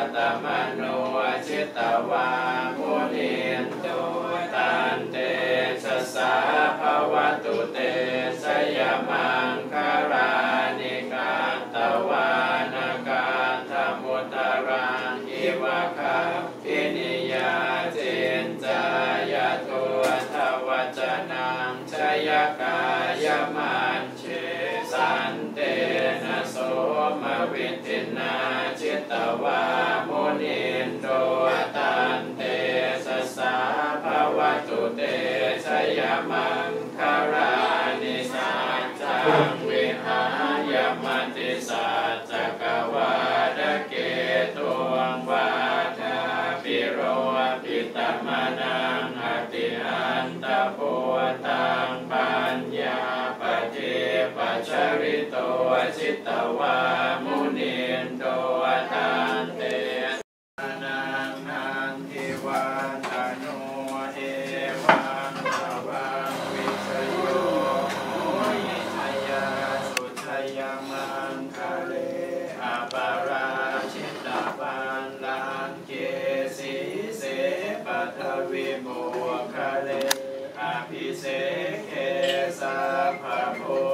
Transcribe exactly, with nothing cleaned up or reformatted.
ตมโนจิตตวามุนินโตตันเตชะสาภวตุเตสยมังคารานิกาตวานากาธมุตตรังอิวะคัพพินิยาจินจายาตุทวัจนังชยกายมันเชสันเตนะโสมวิทินาจิตตวามุนินโตตันเตสสาภวตุเตชยมังคารานิสัจจังวิหายมติสัจจกวาดเกตุงวาทาปิโรปิตมนังอติอันตโพตังปัญญาปฏิปัจจริโตจิตตวามุนินโตตันเตนังนันทิวันตโนเอวังสวังวิชโยโมยิชยาสุชยมังคะเลอปาราชิตาปันลังเกสีเสปัทวิโมคะเลอภิเสกเขสัพพโพ